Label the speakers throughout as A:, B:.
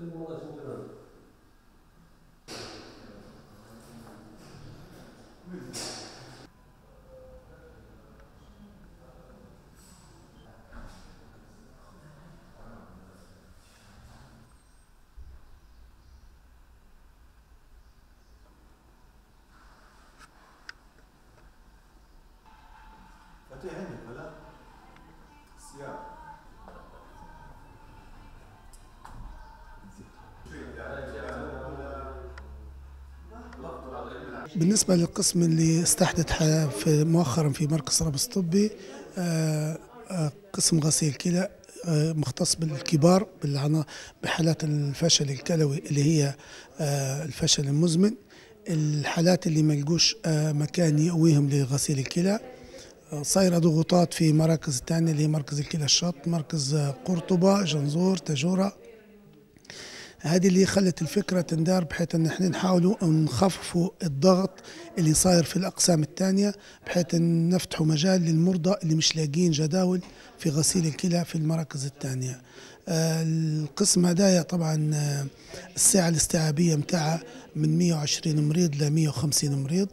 A: بالنسبة للقسم اللي استحدث مؤخرا في مركز رابس الطبي، قسم غسيل كلى مختص بالكبار بحالات الفشل الكلوي اللي هي الفشل المزمن. الحالات اللي ما لقوش مكان يقويهم لغسيل الكلى، صايرة ضغوطات في مراكز الثانية اللي هي مركز الكلى الشط، مركز قرطبة، جنزور، تجورة. هذه اللي خلت الفكرة تندار بحيث ان احنا نحاولوا نخففوا الضغط اللي صاير في الاقسام الثانية، بحيث ان نفتحوا مجال للمرضى اللي مش لاقين جداول في غسيل الكلى في المراكز الثانية. القسم هدايا طبعا الساعة الاستيعابية متاعها من 120 مريض ل 150 مريض.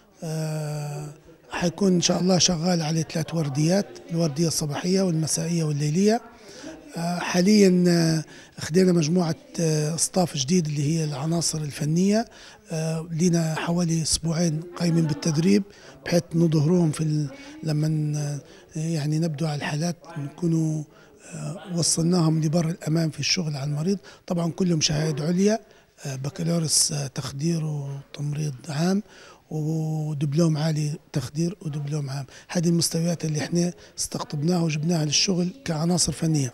A: حيكون ان شاء الله شغال على 3 ورديات، الوردية الصباحية والمسائية والليلية. حاليا خدينا مجموعة ستاف جديد اللي هي العناصر الفنية، لنا حوالي أسبوعين قايمين بالتدريب بحيث نظهرهم لما يعني نبدو على الحالات نكونوا وصلناهم لبر الأمان في الشغل على المريض. طبعا كلهم شهادة عليا، بكالوريوس تخدير وتمريض عام، ودبلوم عالي تخدير ودبلوم عام. هذه المستويات اللي احنا استقطبناها وجبناها للشغل كعناصر فنية.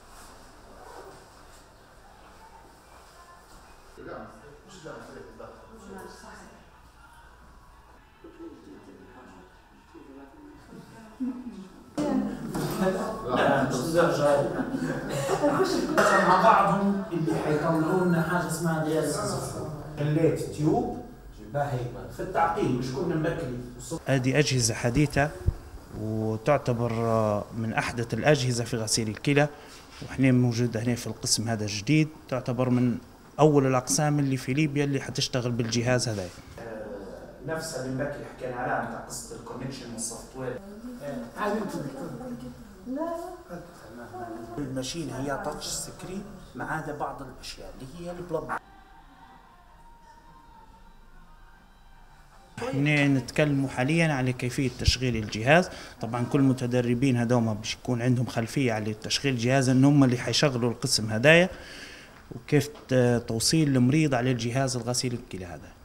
B: مع بعضهم اللي حيطلعوا لنا حاجه اسمها دياليسيس. خليت تيوب باهي في التعقيم، مش كنا نبكي.
C: هذه اجهزه حديثه وتعتبر من احدث الاجهزه في غسيل الكلى، واحنا موجوده هنا في القسم هذا الجديد، تعتبر من اول الاقسام اللي في ليبيا اللي حتشتغل بالجهاز هذا.
B: نفسها اللي مبكي حكينا عليها نتاع قصه الكونكشن والسوفت وير. الماشين هي تاتش سكرين ما عدا بعض الاشياء اللي هي البلب.
C: احنا نتكلموا حاليا على كيفيه تشغيل الجهاز. طبعا كل المتدربين هذوما باش يكون عندهم خلفيه على تشغيل الجهاز، ان هم اللي حيشغلوا القسم هدايا، وكيف توصيل المريض على الجهاز الغسيل الكلى هذا.